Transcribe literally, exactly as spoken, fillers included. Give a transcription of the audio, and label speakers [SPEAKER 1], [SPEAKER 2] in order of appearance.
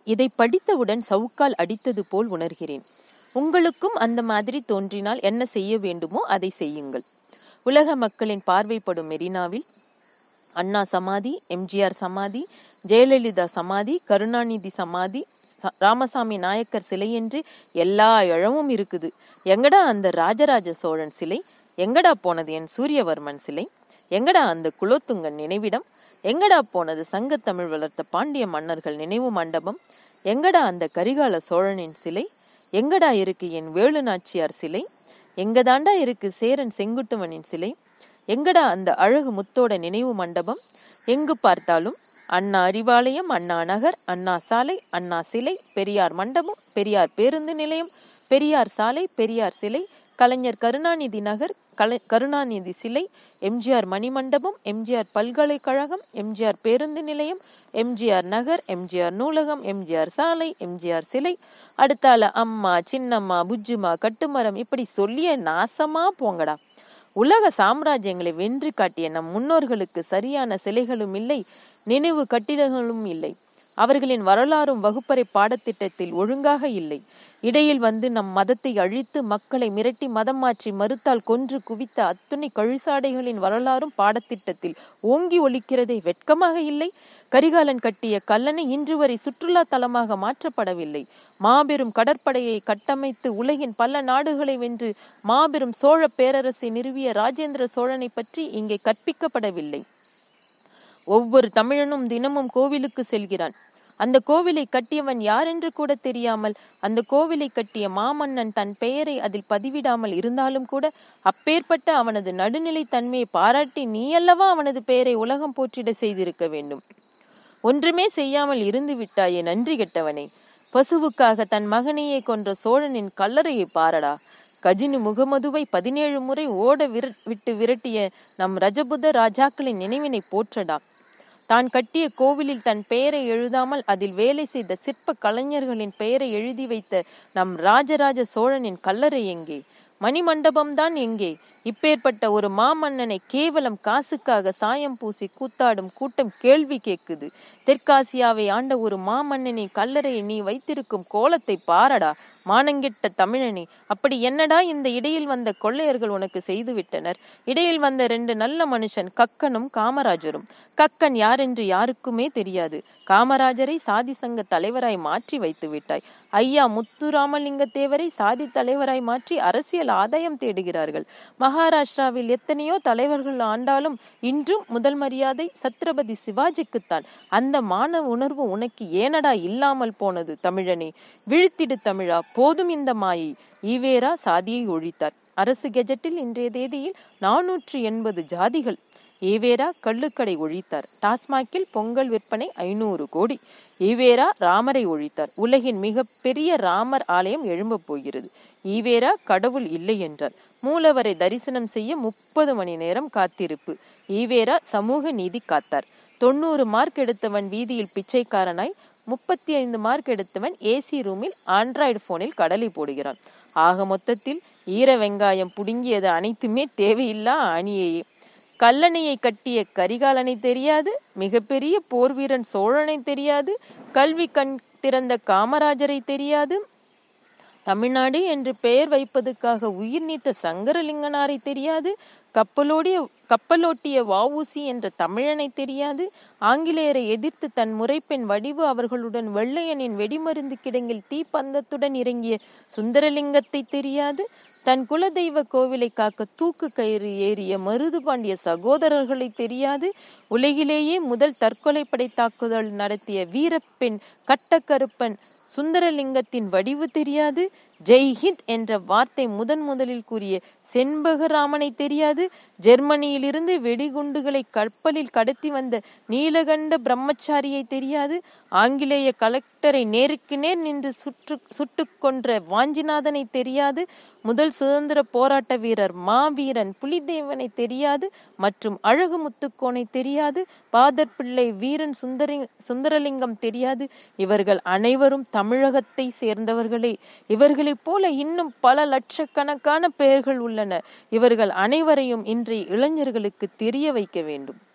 [SPEAKER 1] இதை படித்தவுடன் சவுக்கால் அடித்தது போல் உணர்கிறேன். உங்களுக்கும் அந்த மாதிரி தோன்றினால் என்ன செய்ய வேண்டுமோ அதை செய்யுங்கள். உலக மக்களின் பார்வைப்படும் மெரினாவில் அண்ணா சமாதி, எம்ஜிஆர் சமாதி, ஜெயலலிதா சமாதி, கருணாநிதி சமாதி, ராமசாமி நாயக்கர் சிலை என்று எல்லா இழமும் இருக்குது. எங்கடா அந்த ராஜராஜ சோழன் சிலை? எங்கடா போனது என் சூரியவர்மன் சிலை? எங்கடா அந்த குலோத்துங்கன் நினைவிடம்? எங்கடா போனது சங்கத்தமிழ் வளர்த்த பாண்டிய மன்னர்கள் நினைவு மண்டபம்? எங்கடா அந்த கரிகால சோழனின் சிலை? எங்கடா இருக்கு என் வேலு நாச்சியார் சிலை? எங்கதாண்டா இருக்கு சேரன் செங்குட்டுவனின் சிலை? எங்கடா அந்த அழகு முத்தோட நினைவு மண்டபம்? எங்கு பார்த்தாலும் அண்ணா அறிவாலயம், அண்ணா நகர், அண்ணா சாலை, அண்ணா சிலை, பெரியார் மண்டபம், பெரியார் பேருந்து நிலையம், பெரியார் சாலை, பெரியார் சிலை, கலைஞர் கருணாநிதி நகர், கலை கருணாநிதி சிலை, எம்ஜிஆர் மணிமண்டபம், எம்ஜிஆர் பல்கலைக்கழகம், எம்ஜிஆர் பேருந்து நிலையம், எம்ஜிஆர் நகர், எம்ஜிஆர் நூலகம், எம்ஜிஆர் சாலை, எம்ஜிஆர் சிலை, அடுத்தால அம்மா, சின்னம்மா, புஜ்ஜுமா, கட்டுமரம், இப்படி சொல்லிய நாசமா போங்கடா. உலக சாம்ராஜ்யங்களை வென்று காட்டிய நம் முன்னோர்களுக்கு சரியான சிலைகளும் இல்லை, நினைவு கட்டிடங்களும் இல்லை. அவர்களின் வரலாறும் வகுப்பறை பாடத்திட்டத்தில் ஒழுங்காக இல்லை. இடையில் வந்து நம் மதத்தை அழித்து மக்களை மிரட்டி மதம் மாற்றி மறுத்தால் கொன்று குவித்த அத்துணை கழுசாடைகளின் வரலாறும் பாடத்திட்டத்தில் ஓங்கி ஒலிக்கிறதே, வெட்கமாக இல்லை? கரிகாலன் கட்டிய கல்லணை இன்று வரை சுற்றுலா தலமாக மாற்றப்படவில்லை. மாபெரும் கடற்படையை கட்டமைத்து உலகின் பல நாடுகளை வென்று மாபெரும் சோழ பேரரசை நிறுவிய ராஜேந்திர சோழனை பற்றி இங்கே கற்பிக்கப்படவில்லை. ஒவ்வொரு தமிழனும் தினமும் கோவிலுக்கு செல்கிறான். அந்த கோவிலை கட்டியவன் யார் என்று கூட தெரியாமல், அந்த கோவிலை கட்டிய மாமன்னன் தன் பெயரை அதில் பதிவிடாமல் இருந்தாலும் கூட அப்பேற்பட்ட அவனது நடுநிலை தன்மையை பாராட்டி நீ அல்லவா அவனது பெயரை உலகம் போற்றிட செய்திருக்க வேண்டும். ஒன்றுமே செய்யாமல் இருந்து விட்டாயே நன்றி கெட்டவனே. பசுவுக்காக தன் மகனையே கொன்ற சோழனின் கல்லறையை பாரடா. கஜினி முகமதுவை பதினேழு முறை ஓட விர விட்டு விரட்டிய நம் ரஜபுத ராஜாக்களின் நினைவினை போற்றடா. தான் கட்டிய கோவிலில் தன் பெயரை எழுதாமல் அதில் வேலை செய்த சிற்ப கலைஞர்களின் பெயரை எழுதி வைத்த நம் ராஜராஜ சோழனின் கல்லறை எங்கே? மணிமண்டபம்தான் எங்கே? இப்பேற்பட்ட ஒரு மாமன்னனை கேவலம் காசுக்காக சாயம் பூசி கூத்தாடும் கூட்டம் கேள்வி கேட்குது. தெற்காசியாவை ஆண்ட ஒரு மாமன்னனின் கல்லறையை நீ வைத்திருக்கும் கோலத்தை பாரடா. மானங்கெட்ட தமிழனே, அப்படி என்னடா இந்த இடையில் வந்த கொள்ளையர்கள் உனக்கு செய்து விட்டனர்? இடையில் வந்த ரெண்டு நல்ல மனுஷன் கக்கனும் காமராஜரும். கக்கன் யாரென்று யாருக்குமே தெரியாது. காமராஜரை சாதி சங்க தலைவராய் மாற்றி வைத்து விட்டாய். ஐயா முத்துராமலிங்க தேவரை சாதி தலைவராய் மாற்றி அரசியல் ஆதாயம் தேடுகிறார்கள். மகாராஷ்டிராவில் எத்தனையோ தலைவர்கள் ஆண்டாலும் இன்றும் முதல் மரியாதை சத்ரபதி சிவாஜிக்குத்தான். அந்த மான உணர்வு உனக்கு ஏனடா இல்லாமல் போனது தமிழனே? விழித்திடு தமிழா, போதும் இந்த மாயை. ஈவேரா சாதியை ஒழித்தார். அரசு கெஜெட்டில் இன்றைய தேதியில் நானூற்று எண்பது ஜாதிகள். ஈவேரா கள்ளுக்கடை ஒழித்தார். டாஸ்மாகில் பொங்கல் விற்பனை ஐநூறு கோடி. ஈவேரா ராமரை ஒழித்தார். உலகின் மிக பெரிய ராமர் ஆலயம் எழும்பப் போகிறது. ஈவேரா கடவுள் இல்லை என்றார். மூலவரை தரிசனம் செய்ய முப்பது மணி நேரம் காத்திருப்பு. ஈவேரா சமூக நீதி காத்தார். தொண்ணூறு மார்க் எடுத்தவன் வீதியில் பிச்சைக்காரனாய், முப்பத்தி ஐந்து மார்க் எடுத்தவன் ஏசி ரூமில் ஆண்ட்ராய்டு போனில் கடலை போடுகிறான். ஆக மொத்தத்தில் ஈர வெங்காயம் புடுங்கியது அனைத்துமே தேவையில்லா அணியையே. கல்லணையை கட்டிய கரிகாலனை தெரியாது, மிகப்பெரிய போர் வீரன் சோழனை தெரியாது, கல்வி கண் திறந்த காமராஜரை தெரியாது, தமிழ்நாடு என்று பெயர் வைப்பதற்காக உயிர் நீத்த சங்கரலிங்கனாரை தெரியாது, கப்பலோடிய கப்பலோட்டிய வஉசி என்ற தமிழனை தெரியாது, ஆங்கிலேயரை எதிர்த்து தன் முறைப்பெண் வடிவு அவர்களுடன் வெள்ளையனின் வெடிமருந்து கிடங்கில் தீப்பந்தத்துடன் இறங்கிய சுந்தரலிங்கத்தை தெரியாது, தன் குலதெய்வ கோவிலை காக்க தூக்கு கயிறு ஏறிய மருது பாண்டிய சகோதரர்களை தெரியாது, உலகிலேயே முதல் தற்கொலை படை தாக்குதல் நடத்திய வீரப்பெண் கட்டக்கருப்பன் சுந்தரலிங்கத்தின் வடிவு தெரியாது, ஜெய்ஹிந்த் என்ற வார்த்தை முதன் முதலில் கூறிய செண்பகராமனை தெரியாது, ஜெர்மனியிலிருந்து வெடிகுண்டுகளை கப்பலில் கடத்தி வந்த நீலகண்ட பிரம்மச்சாரியை தெரியாது, ஆங்கிலேய கலெக்டரை நேருக்கு நேர் நின்று சுற்று சுட்டு கொன்ற வாஞ்சிநாதனை தெரியாது, முதல் சுதந்திர போராட்ட வீரர் மாவீரன் புலிதேவனை தெரியாது, மற்றும் அழகு முத்துக்கோனை தெரியாது, பாதர் பிள்ளை வீரன் சுந்தரி சுந்தரலிங்கம் தெரியாது. இவர்கள் அனைவரும் தமிழகத்தை சேர்ந்தவர்களே. இவர்களைப் போல இன்னும் பல லட்சக்கணக்கான பெயர்கள் உள்ளன. இவர்கள் அனைவரையும் இன்றைய இளைஞர்களுக்கு தெரிய வைக்க வேண்டும்.